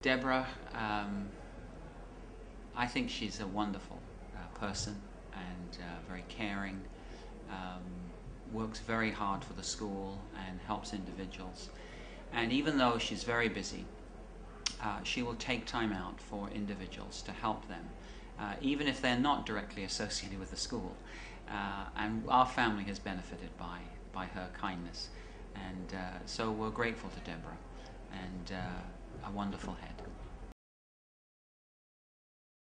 Deborah, I think she's a wonderful person and very caring, um, works very hard for the school and helps individuals. And even though she's very busy, she will take time out for individuals to help them, even if they're not directly associated with the school. And our family has benefited by her kindness. And so we're grateful to Deborah, and a wonderful head.